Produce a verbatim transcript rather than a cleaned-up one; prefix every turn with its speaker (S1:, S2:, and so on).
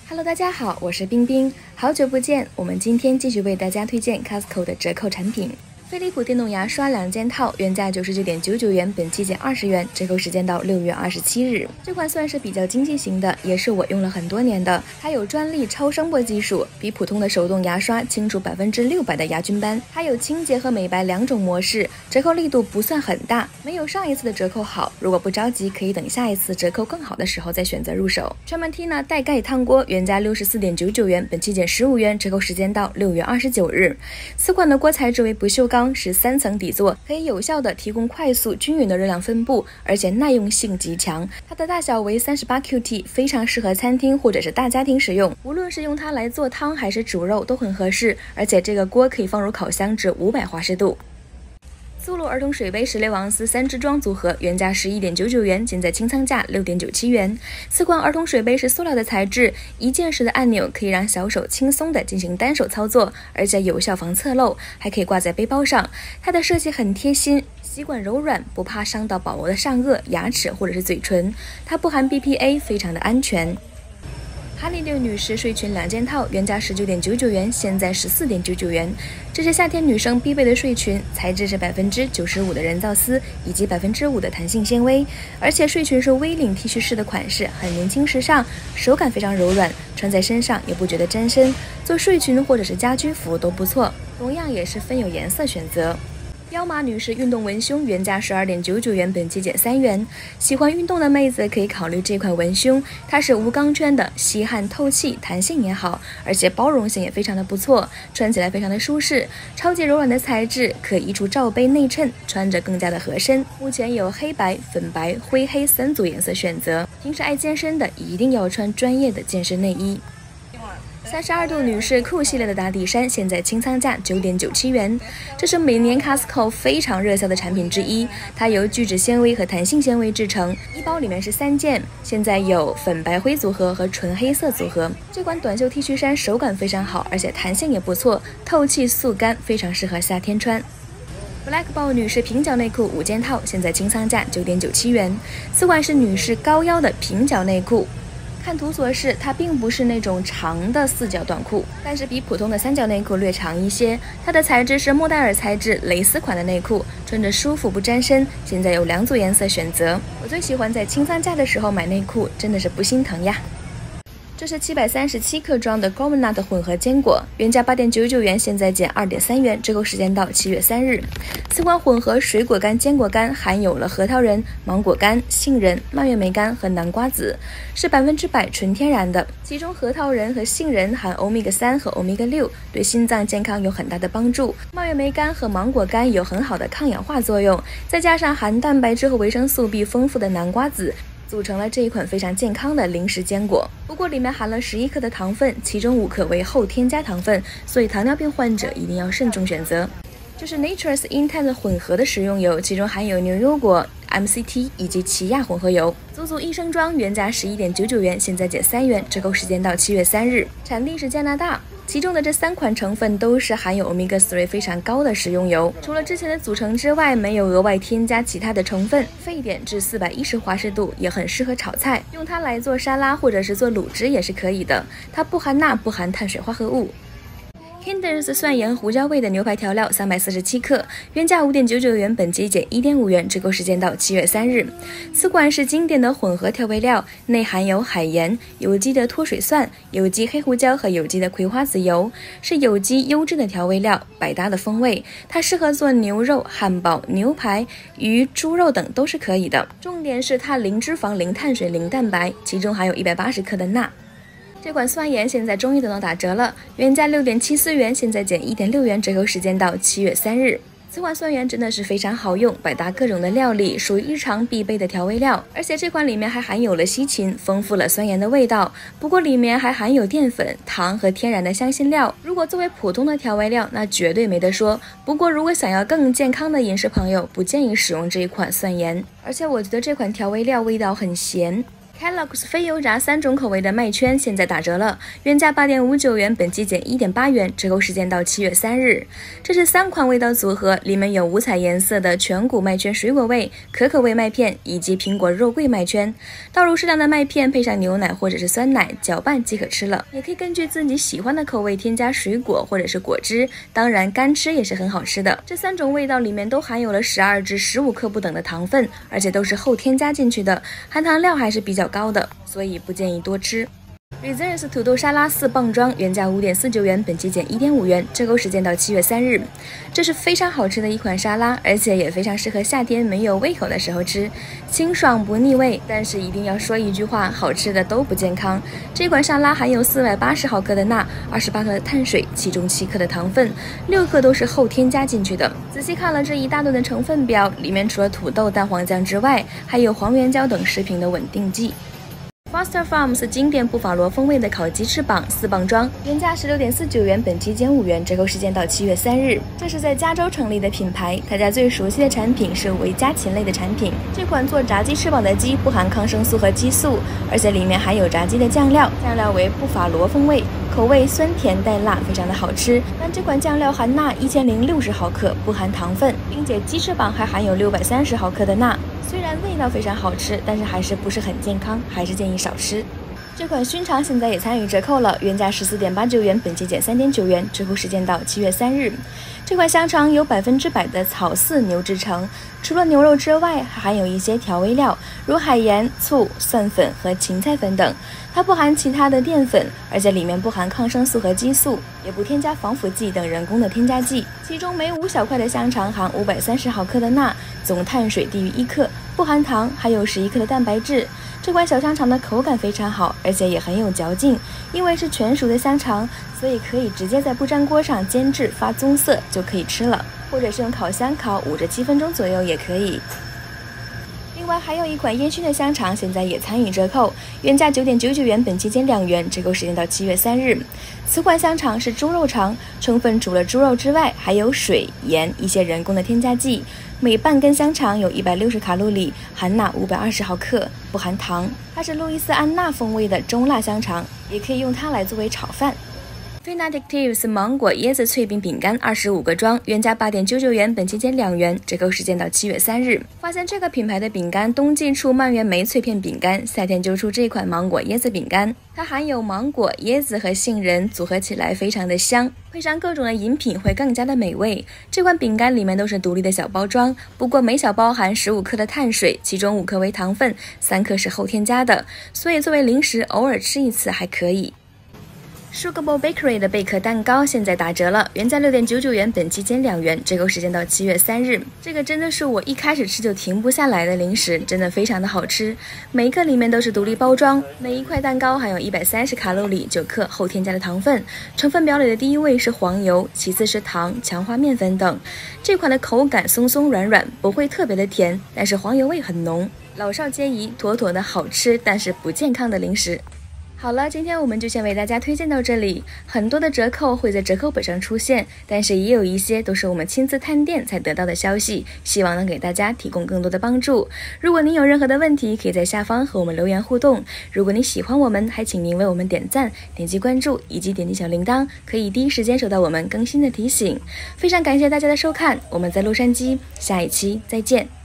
S1: Hello， 大家好，我是冰冰，好久不见。我们今天继续为大家推荐 Costco 的折扣产品。飞利浦电动牙刷两件套，原价九十九点九九元，本期减二十元，折扣时间到六月二十七日。这款算是比较经济型的，也是我用了很多年的。它有专利超声波技术，比普通的手动牙刷清除百分之六百的牙菌斑，还有清洁和美白两种模式，折扣力度不算很大，没有上一次的折扣好。如果不着急，可以等下一次折扣更好的时候再选择入手。全门 Tina 带盖汤锅，原价六十四点九九元，本期减十五元，折扣时间到六月二十九日。此款的锅材质为不锈钢，是三层底座，可以有效的提供快速均匀的热量分布，而且耐用性极强。它的大小为 三十八 Q T， 非常适合餐厅或者是大家庭使用，无论是用它来做汤还是煮肉都很合适。而且这个锅可以放入烤箱至五百华氏度。苏露儿童水杯十六盎司三支装组合，原价十一点九九元，现在清仓价六点九七元。此款儿童水杯是塑料的材质，一键式的按钮可以让小手轻松的进行单手操作，而且有效防侧漏，还可以挂在背包上。它的设计很贴心，吸管柔软，不怕伤到宝宝的上颚、牙齿或者是嘴唇。它不含 B P A， 非常的安全。哈利六女士睡裙两件套，原价十九点九九元，现在十四点九九元。这是夏天女生必备的睡裙，材质是百分之九十五的人造丝以及百分之五的弹性纤维，而且睡裙是 V 领 T 恤式的款式，很年轻时尚，手感非常柔软，穿在身上也不觉得沾身，做睡裙或者是家居服都不错。同样也是分有颜色选择。彪马女士运动文胸，原价十二点九九元，本期减三元。喜欢运动的妹子可以考虑这款文胸，它是无钢圈的，吸汗透气，弹性也好，而且包容性也非常的不错，穿起来非常的舒适，超级柔软的材质，可移除罩杯内衬，穿着更加的合身。目前有黑白、粉白、灰黑三组颜色选择，平时爱健身的一定要穿专业的健身内衣。三十二度女士酷系列的打底衫，现在清仓价九点九七元。这是每年 Costco 非常热销的产品之一，它由聚酯纤维和弹性纤维制成，一包里面是三件，现在有粉白灰组合和纯黑色组合。这款短袖 T 恤衫手感非常好，而且弹性也不错，透气速干，非常适合夏天穿。Black Ball 女士平角内裤五件套，现在清仓价九点九七元。此款是女士高腰的平角内裤。看图所示，它并不是那种长的四角短裤，但是比普通的三角内裤略长一些。它的材质是莫代尔材质蕾丝款的内裤，穿着舒服不沾身。现在有两组颜色选择，我最喜欢在清仓价的时候买内裤，真的是不心疼呀。这是七百三十七克装的 Gourmet 混合坚果，原价八点九九元，现在减二点三元，折扣时间到七月三日。此款混合水果干坚果干含有了核桃仁、芒果干、杏仁、蔓越莓干和南瓜籽，是百分之百纯天然的。其中核桃仁和杏仁含欧米伽三和欧米伽六，对心脏健康有很大的帮助。蔓越莓干和芒果干有很好的抗氧化作用，再加上含蛋白质和维生素 B 丰富的南瓜籽，组成了这一款非常健康的零食坚果。不过里面含了十一克的糖分，其中五克为后添加糖分，所以糖尿病患者一定要慎重选择。这是 Nature's Intense 混合的食用油，其中含有牛油果、M C T 以及奇亚混合油，足足一升装，原价十一点九九元，现在减三元，折扣时间到七月三日。产地是加拿大。其中的这三款成分都是含有 欧米伽三 非常高的食用油，除了之前的组成之外，没有额外添加其他的成分，沸点至四百一十华氏度，也很适合炒菜，用它来做沙拉或者是做卤汁也是可以的。它不含钠，不含碳水化合物。Kinder's 蒜盐胡椒味的牛排调料三百四十七克，原价五点九九元，本期减一点五元，折扣时间到七月三日。此款是经典的混合调味料，内含有海盐、有机的脱水蒜、有机黑胡椒和有机的葵花籽油，是有机优质的调味料，百搭的风味。它适合做牛肉、汉堡、牛排、鱼、猪肉等都是可以的。重点是它零脂肪、零碳水、零蛋白，其中含有一百八十克的钠。这款蒜盐现在终于等到打折了，原价六点七四元，现在减一点六元，折扣时间到七月三日。此款蒜盐真的是非常好用，百搭各种的料理，属于日常必备的调味料。而且这款里面还含有了西芹，丰富了蒜盐的味道。不过里面还含有淀粉、糖和天然的香辛料。如果作为普通的调味料，那绝对没得说。不过如果想要更健康的饮食朋友，不建议使用这一款蒜盐。而且我觉得这款调味料味道很咸。 Kellogg's 非油炸三种口味的麦圈现在打折了，原价八点五九元，本期减一点八元，折扣时间到七月三日。这是三款味道组合，里面有五彩颜色的全谷麦圈水果味、可可味麦片以及苹果肉桂麦圈。倒入适量的麦片，配上牛奶或者是酸奶，搅拌即可吃了。也可以根据自己喜欢的口味添加水果或者是果汁，当然干吃也是很好吃的。这三种味道里面都含有了十二至十五克不等的糖分，而且都是后添加进去的，含糖量还是比较高的，所以不建议多吃。Reserves 土豆沙拉四磅装，原价五点四九元，本期减一点五元，折扣时间到七月三日。这是非常好吃的一款沙拉，而且也非常适合夏天没有胃口的时候吃，清爽不腻味。但是一定要说一句话，好吃的都不健康。这款沙拉含有四百八十毫克的钠，二十八克的碳水，其中七克的糖分，六克都是后添加进去的。仔细看了这一大段的成分表，里面除了土豆、蛋黄酱之外，还有黄原胶等食品的稳定剂。Foster Farms 经典布法罗风味的烤鸡翅膀四磅装，原价十六点四九元，本期减五元，折扣时间到七月三日。这是在加州成立的品牌，大家最熟悉的产品是维家禽类的产品。这款做炸鸡翅膀的鸡不含抗生素和激素，而且里面还有炸鸡的酱料，酱料为布法罗风味，口味酸甜带辣，非常的好吃。但这款酱料含钠一千零六十毫克，不含糖分，并且鸡翅膀还含有六百三十毫克的钠。虽然味道非常好吃，但是还是不是很健康，还是建议少吃。这款熏肠现在也参与折扣了，原价十四点八九元，本期减三点九元，折扣时间到七月三日。这款香肠由百分之百的草饲牛制成，除了牛肉之外，还含有一些调味料，如海盐、醋、蒜粉和芹菜粉等。它不含其他的淀粉，而且里面不含抗生素和激素，也不添加防腐剂等人工的添加剂。其中每五小块的香肠含五百三十毫克的钠，总碳水低于一克，不含糖，还有十一克的蛋白质。这款小香肠的口感非常好，而且也很有嚼劲，因为是全熟的香肠，所以可以直接在不粘锅上煎制发棕色就可以吃了，或者是用烤箱烤五至七分钟左右也可以。另外还有一款烟熏的香肠，现在也参与折扣，原价九点九九元，本期减两元，折扣时间到七月三日。此款香肠是猪肉肠，成分除了猪肉之外，还有水、盐、一些人工的添加剂。每半根香肠有一百六十卡路里，含钠五百二十毫克，不含糖。它是路易斯安那风味的中辣香肠，也可以用它来作为炒饭。Finadictives 芒果椰子脆饼饼干二十五个装，原价八点九九元，本期减两元，折扣时间到七月三日。发现这个品牌的饼干，冬季出蔓越莓脆片饼干，夏天就出这款芒果椰子饼干。它含有芒果、椰子和杏仁，组合起来非常的香，配上各种的饮品会更加的美味。这款饼干里面都是独立的小包装，不过每小包含十五克的碳水，其中五克为糖分，三克是后添加的，所以作为零食偶尔吃一次还可以。Sugar Bowl Bakery 的贝壳蛋糕现在打折了，原价六点九九元，本期减两元，折扣时间到七月三日。这个真的是我一开始吃就停不下来的零食，真的非常的好吃。每一个里面都是独立包装，每一块蛋糕含有一百三十卡路里，九克后添加的糖分。成分表里的第一位是黄油，其次是糖、强化面粉等。这款的口感松松软软，不会特别的甜，但是黄油味很浓，老少皆宜，妥妥的好吃但是不健康的零食。好了，今天我们就先为大家推荐到这里。很多的折扣会在折扣本上出现，但是也有一些都是我们亲自探店才得到的消息，希望能给大家提供更多的帮助。如果您有任何的问题，可以在下方和我们留言互动。如果你喜欢我们，还请您为我们点赞、点击关注以及点击小铃铛，可以第一时间收到我们更新的提醒。非常感谢大家的收看，我们在洛杉矶，下一期再见。